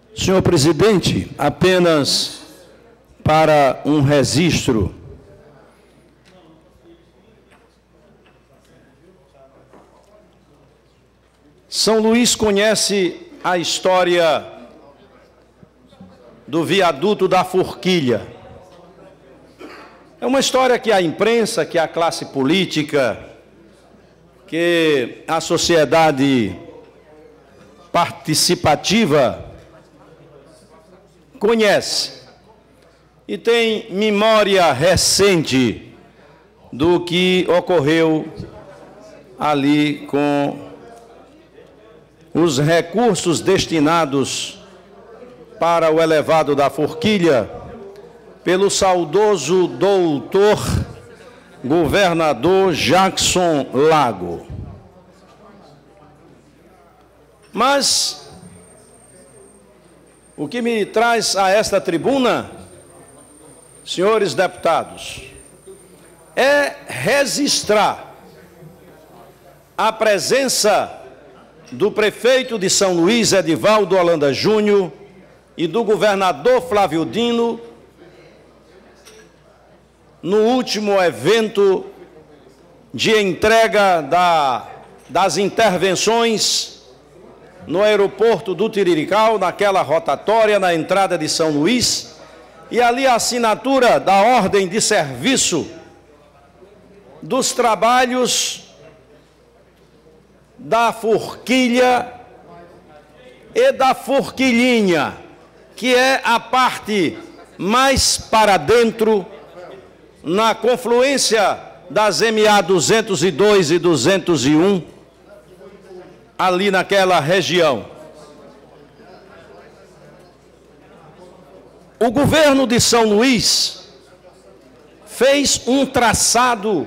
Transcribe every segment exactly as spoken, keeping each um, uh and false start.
Senhor presidente, apenas para um registro. São Luís conhece a história do viaduto da Forquilha. É uma história que a imprensa, que a classe política, que a sociedade participativa conhece e tem memória recente do que ocorreu ali com os recursos destinados para o elevado da Forquilha pelo saudoso doutor governador Jackson Lago. Mas o que me traz a esta tribuna, senhores deputados, é registrar a presença do prefeito de São Luís, Edivaldo Holanda Júnior, e do governador Flávio Dino, no último evento de entrega da, das intervenções no aeroporto do Tirirical, naquela rotatória na entrada de São Luís, e ali a assinatura da ordem de serviço dos trabalhos da Forquilha e da Forquilhinha, que é a parte mais para dentro, na confluência das M A duzentos e dois e duzentos e um, ali naquela região. O governo de São Luís fez um traçado,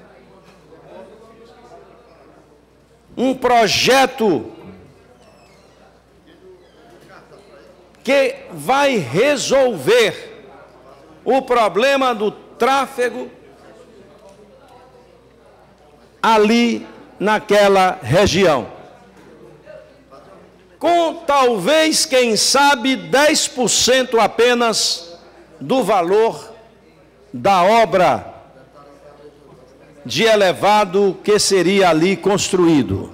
um projeto que vai resolver o problema do tráfego ali naquela região, com talvez, quem sabe, dez por cento apenas do valor da obra de elevado que seria ali construído.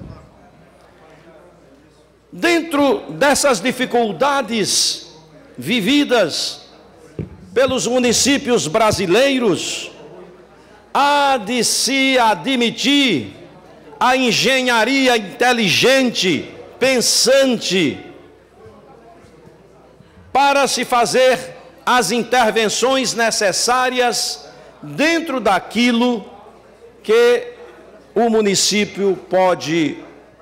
Dentro dessas dificuldades vividas pelos municípios brasileiros, há de se admitir a engenharia inteligente, pensante, para se fazer as intervenções necessárias dentro daquilo que o município pode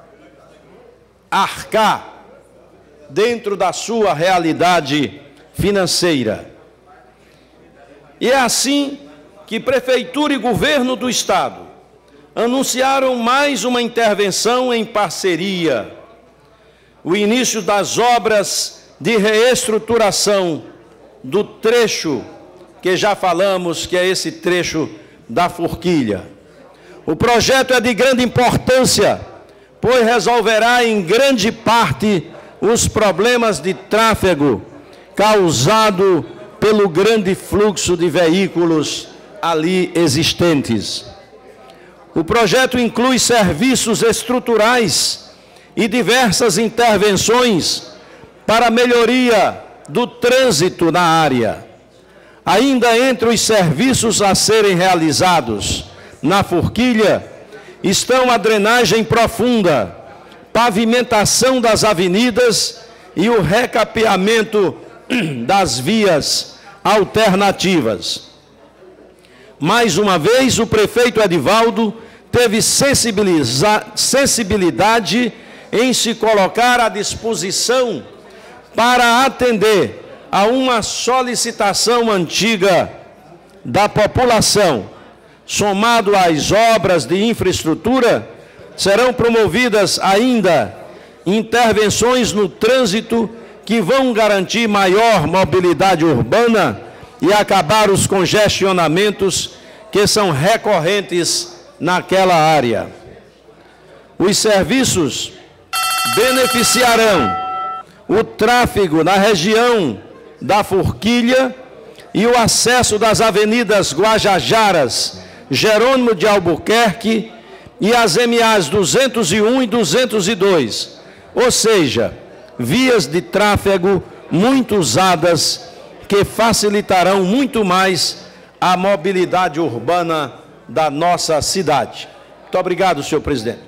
arcar dentro da sua realidade financeira. E é assim que Prefeitura e Governo do Estado anunciaram mais uma intervenção em parceria, o início das obras de reestruturação do trecho, que já falamos que é esse trecho da Forquilha. O projeto é de grande importância, pois resolverá em grande parte os problemas de tráfego causado pelo grande fluxo de veículos ali existentes. O projeto inclui serviços estruturais e diversas intervenções para a melhoria do trânsito na área. Ainda entre os serviços a serem realizados na Forquilha estão a drenagem profunda, pavimentação das avenidas e o recapeamento das vias alternativas. Mais uma vez, o prefeito Edivaldo teve sensibilidade em se colocar à disposição para atender a uma solicitação antiga da população. Somado às obras de infraestrutura, serão promovidas ainda intervenções no trânsito que vão garantir maior mobilidade urbana e acabar os congestionamentos que são recorrentes naquela área. Os serviços beneficiarão o tráfego na região da Forquilha e o acesso das avenidas Guajajaras, Jerônimo de Albuquerque e as M As duzentos e um e duzentos e dois, ou seja, vias de tráfego muito usadas que facilitarão muito mais a mobilidade urbana da nossa cidade. Muito obrigado, senhor presidente.